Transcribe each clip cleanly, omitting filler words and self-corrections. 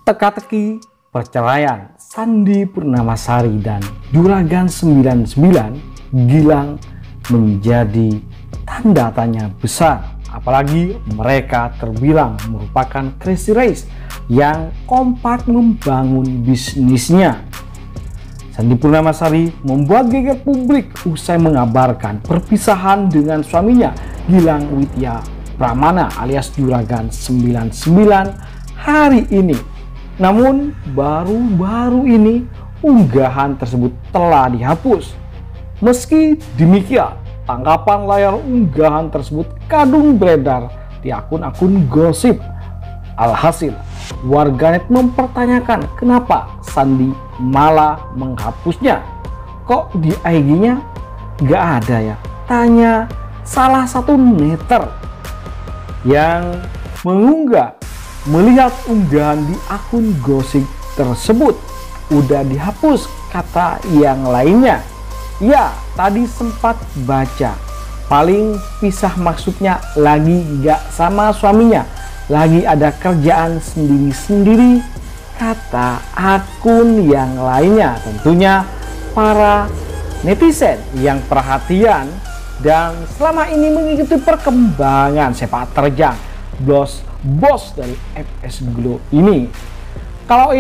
Teka-teki perceraian Sandi Purnamasari dan Juragan 99 Gilang menjadi tanda tanya besar, apalagi mereka terbilang merupakan crazy race yang kompak membangun bisnisnya. Sandi Purnamasari membuat geger publik usai mengabarkan perpisahan dengan suaminya Gilang Widya Pramana alias Juragan 99 hari ini. Namun baru-baru ini unggahan tersebut telah dihapus. Meski demikian, tangkapan layar unggahan tersebut kadung beredar di akun-akun gosip. Alhasil, warganet mempertanyakan kenapa Sandi malah menghapusnya. Kok di IG-nya nggak ada ya? Tanya salah satu netter yang mengunggah. Melihat unggahan di akun gosip tersebut udah dihapus, kata yang lainnya. Ya, tadi sempat baca. Paling pisah maksudnya lagi gak sama suaminya, lagi ada kerjaan sendiri-sendiri, kata akun yang lainnya. Tentunya para netizen yang perhatian dan selama ini mengikuti perkembangan sepak terjang bos dari FS Glow ini. Kalau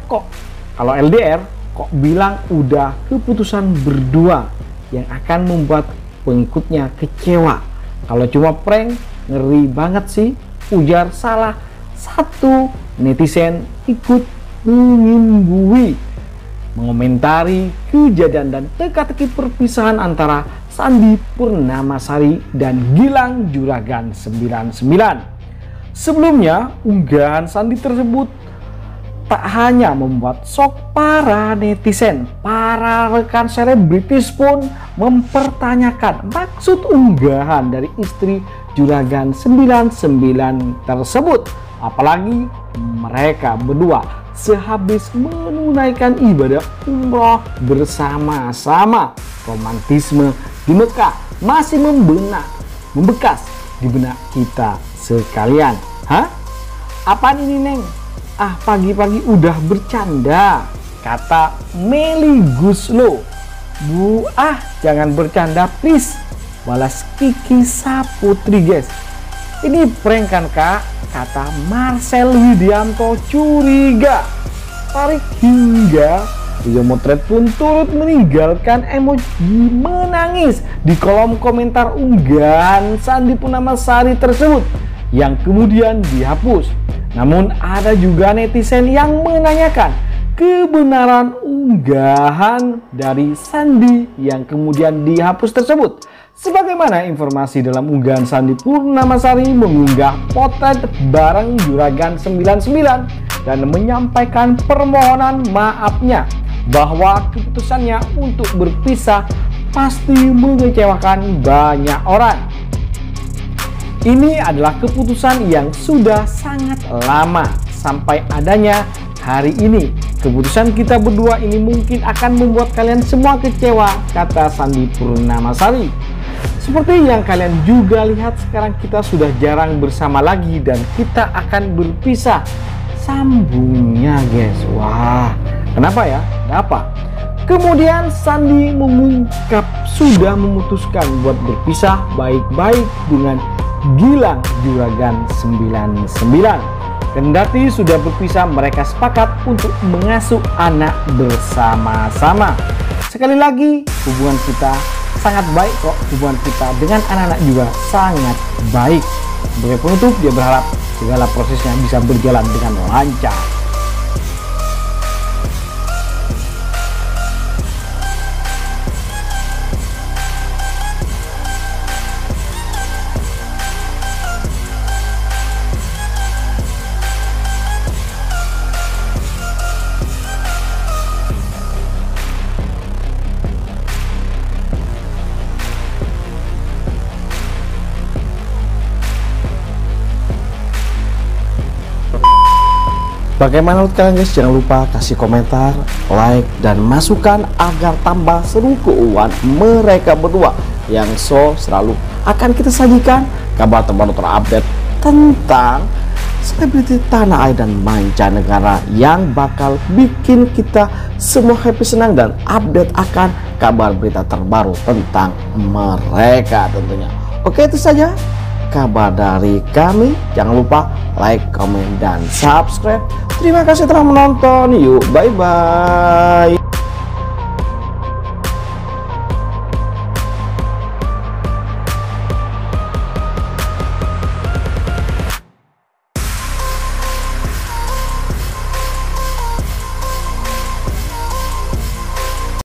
LDR kok bilang udah keputusan berdua yang akan membuat pengikutnya kecewa. Kalau cuma prank ngeri banget sih, ujar salah satu netizen ikut mengimbui mengomentari kejadian dan teka-teki perpisahan antara Sandi Purnamasari dan Gilang Juragan 99. Sebelumnya, unggahan Sandi tersebut tak hanya membuat shock para netizen, para rekan selebritis pun mempertanyakan maksud unggahan dari istri Juragan 99 tersebut. Apalagi mereka berdua sehabis menunaikan ibadah umroh bersama-sama. Romantisme di Mekah masih membekas di benak kita sekalian. Hah? Apaan ini, Neng? Ah, pagi-pagi udah bercanda, kata Meli Guslo. Bu, jangan bercanda please, balas Kiki Saputri, guys. Ini prank kan, Kak? Kata Marcel Widianto curiga. Tarik hingga video motret pun turut meninggalkan emoji menangis di kolom komentar unggahan Sandi Purnamasari tersebut yang kemudian dihapus. Namun ada juga netizen yang menanyakan kebenaran unggahan dari Sandi yang kemudian dihapus tersebut. Sebagaimana informasi dalam unggahan Sandi Purnamasari mengunggah potret bareng Juragan 99 dan menyampaikan permohonan maafnya bahwa keputusannya untuk berpisah pasti mengecewakan banyak orang. Ini adalah keputusan yang sudah sangat lama sampai adanya hari ini. Keputusan kita berdua ini mungkin akan membuat kalian semua kecewa, kata Sandi Purnamasari. Seperti yang kalian juga lihat, sekarang kita sudah jarang bersama lagi dan kita akan berpisah. Sambungnya, guys. Wah, kenapa ya? Kenapa? Kemudian Sandi mengungkap sudah memutuskan buat berpisah baik-baik dengan Gilang Juragan 99. Kendati sudah berpisah, mereka sepakat untuk mengasuh anak bersama-sama. Sekali lagi, hubungan kita sangat baik kok. Hubungan kita dengan anak-anak juga sangat baik. Sebagai penutup, dia berharap segala prosesnya bisa berjalan dengan lancar. Bagaimana menurut kalian, guys? Jangan lupa kasih komentar, like, dan masukan agar tambah seru keuangan mereka berdua yang selalu akan kita sajikan kabar terbaru terupdate tentang selebriti tanah air dan mancanegara yang bakal bikin kita semua happy, senang, dan update akan kabar berita terbaru tentang mereka tentunya. Oke, itu saja kabar dari kami. Jangan lupa like, komen, dan subscribe. Terima kasih telah menonton. Yuk, bye-bye.